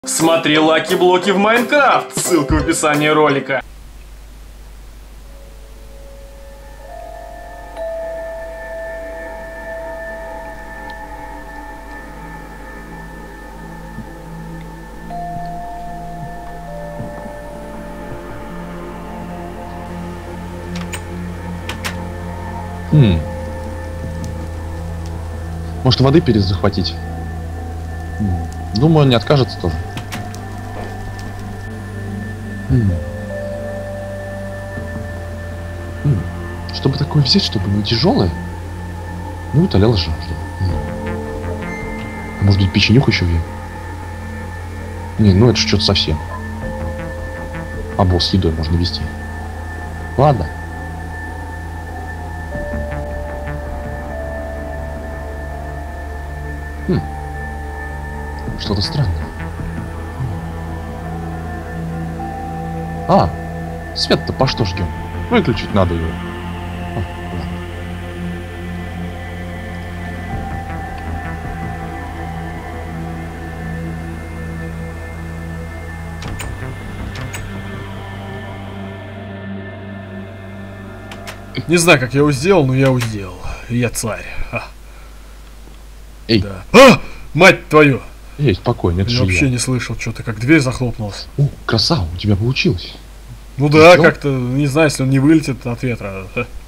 Смотри Лаки Блоки в Майнкрафт, ссылка в описании ролика. Может, воды перезахватить? Думаю, он не откажется тоже. Чтобы такое взять, чтобы не тяжелое? Ну, утолял же. А может быть, печенюх еще взять? Не, ну это ж что-то совсем. Обоз с едой можно вести. Ладно. Что-то странное. Свет-то по что ждем? Выключить надо его. Ладно. Не знаю, как я его сделал, но я его сделал. Я царь. Эй. Да. Мать твою! Эй, спокойно, это Я же вообще я. не слышал, что-то как дверь захлопнулась. О, красава, у тебя получилось. Ну да, Всё? как-то, не знаю, если он не вылетит от ветра.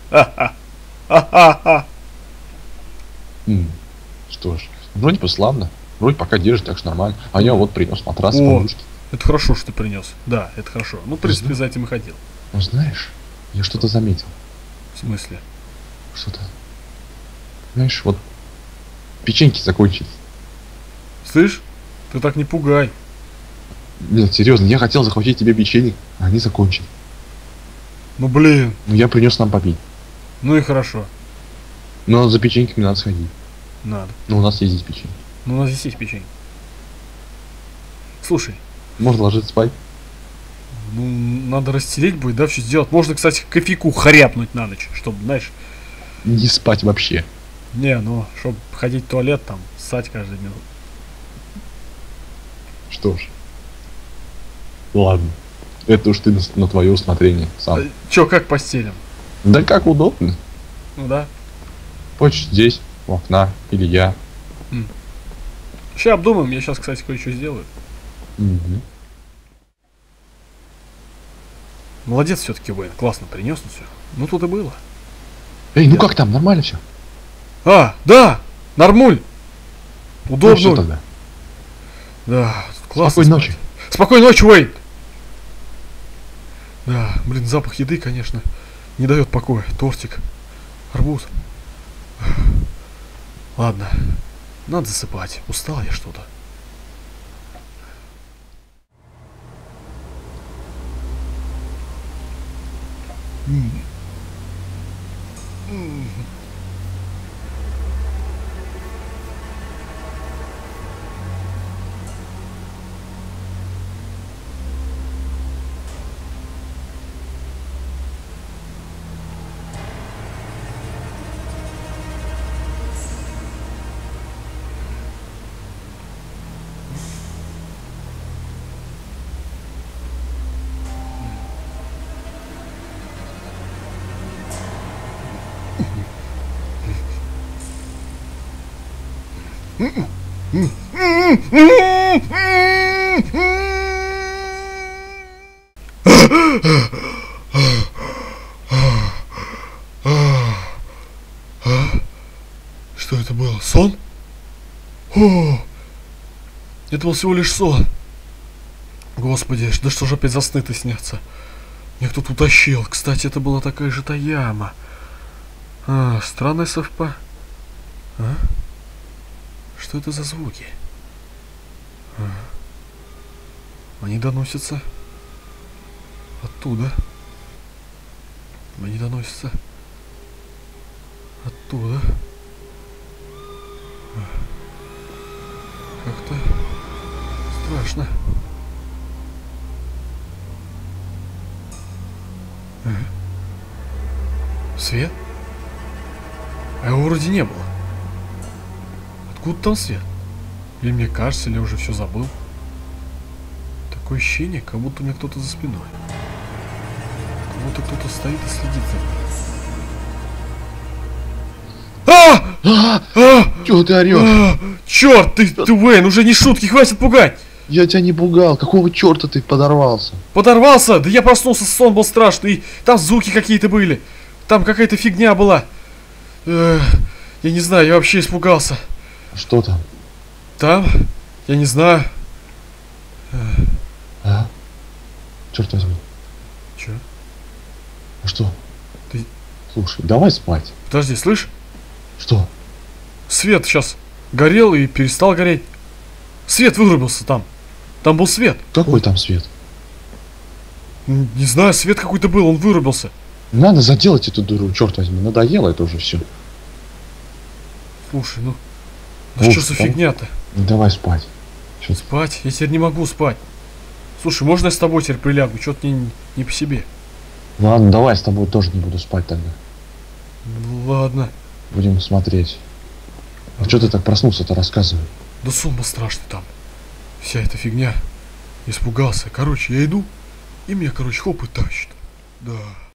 Что ж, вроде бы славно. Вроде пока держит, так что нормально. А я вот принес матрас, О, подушки. это хорошо, что ты принес. Да, это хорошо. Ну, в принципе, за этим и ходил. Ну знаешь, я что-то заметил. В смысле? Что-то. Знаешь, вот печеньки закончились. Слышь, ты так не пугай. Нет, серьезно, я хотел захватить тебе печенье, а они закончились. Ну блин, Но я принес нам попить. ну и хорошо. Но за печеньками надо сходить. Надо. Но у нас есть здесь печенье. Ну, у нас здесь есть печенье. Слушай, Можно ложиться спать. ну, надо расстелить будет, да, все сделать. Можно, кстати, кофейку хряпнуть на ночь, чтобы, знаешь, Не спать вообще. не, ну, чтобы ходить в туалет, там, ссать каждый минут. Что ж. Ладно. Это уж ты на твое усмотрение сам. Чё, как постелим? Да как удобно. Ну да. Хочешь здесь, у окна, или я. Сейчас обдумаем, я сейчас, кстати, кое-что сделаю. Молодец все-таки, Уэйн, классно принес, ну все. Ну тут и было. Эй, ну как там, нормально все? Да, нормуль. Ну Удобно. что тогда? Да, классно. Спокойной ночи. Спокойной ночи, Уэйн. Да, блин, запах еды, конечно, не дает покоя. Тортик, арбуз. Ладно, надо засыпать. Устал я что-то. Что это было? Сон? О, это был всего лишь сон. Господи, да что же опять за сны-то снятся? Меня кто-то утащил. Кстати, это была такая же Таяма. Странное совпадение. Что это за звуки? Они доносятся оттуда. Они доносятся оттуда. Как-то страшно. Свет? А его вроде не было. Откуда там свет? Или мне кажется, или я уже все забыл? Такое ощущение, как будто у меня кто-то за спиной. Как будто кто-то стоит и следит за мной. Чего ты орешь? Черт, ты, Уэйн, уже не шутки, хватит пугать! Я тебя не пугал. Какого черта ты подорвался? Подорвался? Да я проснулся, сон был страшный, и там звуки какие-то были. Там какая-то фигня была. Я не знаю, я вообще испугался. Что там? Там? Я не знаю. Черт возьми. Че? А что? Ты- Слушай, давай спать. Подожди, слышь? Что? Свет сейчас горел и перестал гореть. Свет вырубился там. Там был свет. Какой там свет? Не знаю, свет какой-то был, он вырубился. Надо заделать эту дыру, черт возьми. Надоело это уже все. Слушай, ну Ух, что за там. фигня-то? Ну давай спать. Чё ты? Спать? Я теперь не могу спать. Слушай, можно я с тобой теперь прилягу? Что-то не по себе. Ладно, давай с тобой тоже не буду спать тогда. Ну, ладно. Будем смотреть. А что ты так проснулся-то, рассказывай. Да сон был страшный там. Вся эта фигня. Испугался. Короче, я иду, и меня, короче, хоп и тащит. Да.